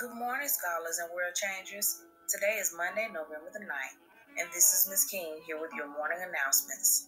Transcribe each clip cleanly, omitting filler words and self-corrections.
Good morning, scholars and world changers. Today is Monday, November the 9th, and this is Ms. King here with your morning announcements.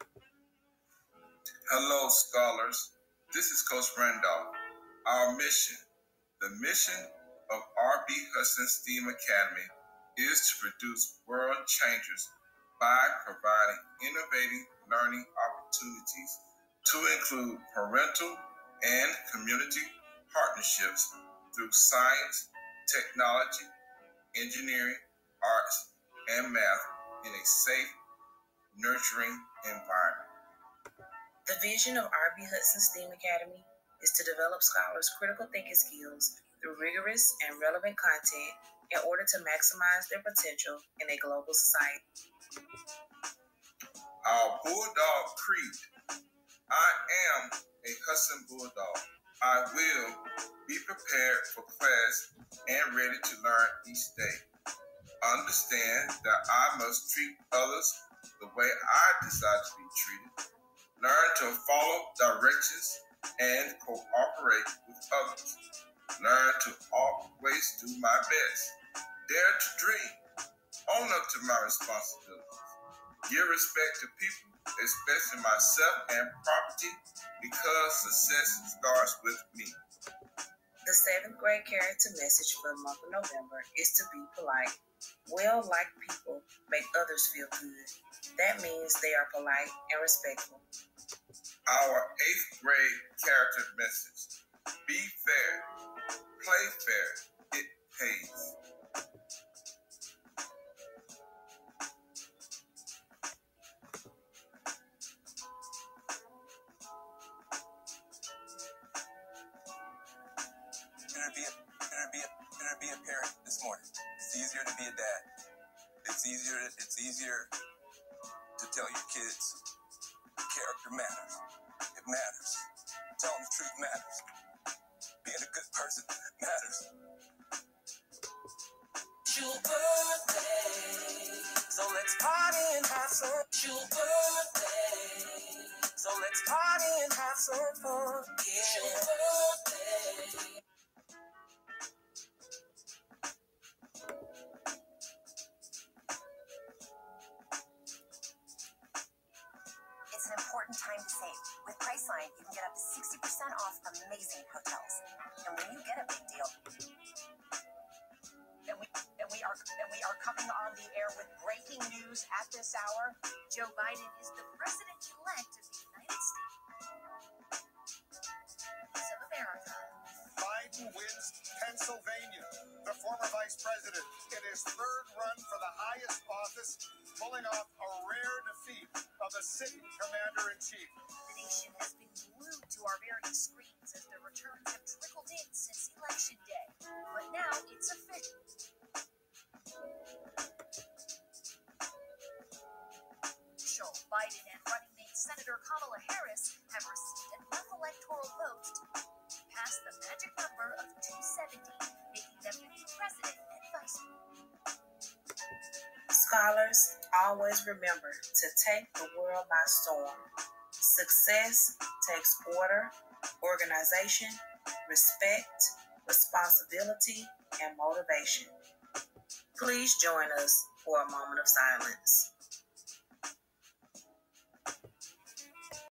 Hello, scholars. This is Coach Randolph. Our mission, the mission of R.B. Hudson STEAM Academy, is to produce world changers by providing innovative learning opportunities to include parental and community partnerships through science, technology, engineering, arts, and math in a safe, nurturing environment. The vision of R.B. Hudson STEAM Academy is to develop scholars' critical thinking skills through rigorous and relevant content in order to maximize their potential in a global society. Our Bulldog Creed. I am a Hudson Bulldog. I will be prepared for class and ready to learn each day. Understand that I must treat others the way I desire to be treated. Learn to follow directions and cooperate with others. Learn to always do my best. Dare to dream. Own up to my responsibilities. Give respect to people, especially myself and property, because success starts with me. The 7th grade character message for the month of November is to be polite. Well-liked people make others feel good. That means they are polite and respectful. Our 8th grade character message: be fair, play fair, it pays. Better be a parent this morning. It's easier to be a dad. It's easier to tell your kids character matters. It matters. Telling the truth matters. Being a good person matters. It's your birthday, so let's party and have some. It's your birthday, so let's party and have some fun. It's your birthday. It's an important time to save. With Priceline, you can get up to 60% off amazing hotels. And when you get a big deal, and we are coming on the air with breaking news at this hour. Joe Biden is the president-elect of the United States of America. Biden wins Pennsylvania. The former vice president in his third run for the highest office, pulling off a rare defeat of a sitting commander-in-chief. The nation has been glued to our various screens as the returns have trickled in since Election Day. But now it's official. Biden and running mate Senator Kamala Harris have received enough electoral votes to pass the magic number of 270, making them the new president and vice president. Scholars, always remember to take the world by storm. Success takes order, organization, respect, responsibility, and motivation. Please join us for a moment of silence.